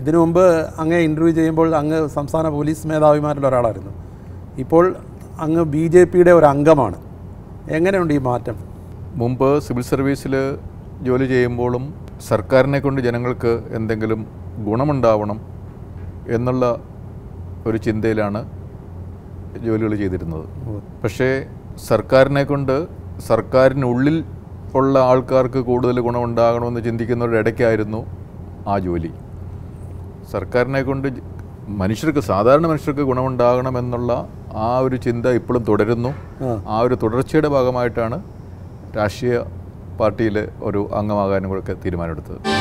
ഇതിനു മുമ്പ് അങ്ങേ ഇൻ്റർവ്യൂ ചെയ്യുമ്പോൾ അങ്ങ് സംസ്ഥാന പോലീസ് മേധാവിമാരിൽ ഒരാളായിരുന്നു. ഇപ്പോൾ അങ്ങ് BJPയുടെ ഒരു അംഗമാണ്. എങ്ങനെയുണ്ട് ഈ മാറ്റം? മുമ്പ് സിവിൽ സർവീസിൽ ജോലി ചെയ്യുമ്പോഴും സർക്കാരിനെ കൊണ്ട് ജനങ്ങൾക്ക് എന്തെങ്കിലും ഗുണമുണ്ടാവണം എന്നുള്ള ഒരു ചിന്തയിലാണ് ജോലികൾ ചെയ്തിരുന്നത്. പക്ഷേ സർക്കാരിനെ കൊണ്ട് സർക്കാരിനുള്ളിൽ ഉള്ള ആൾക്കാർക്ക് കൂടുതൽ ഗുണമുണ്ടാകണമെന്ന് ചിന്തിക്കുന്നവരുടെ ഇടയ്ക്കായിരുന്നു ആ ജോലി. സർക്കാരിനെ കൊണ്ട് മനുഷ്യർക്ക്, സാധാരണ മനുഷ്യർക്ക് ഗുണമുണ്ടാകണമെന്നുള്ള ആ ഒരു ചിന്ത ഇപ്പോഴും തുടരുന്നു. ആ ഒരു തുടർച്ചയുടെ ഭാഗമായിട്ടാണ് രാഷ്ട്രീയ പാർട്ടിയിൽ ഒരു അംഗമാകാനും കൂടെ തീരുമാനമെടുത്തത്.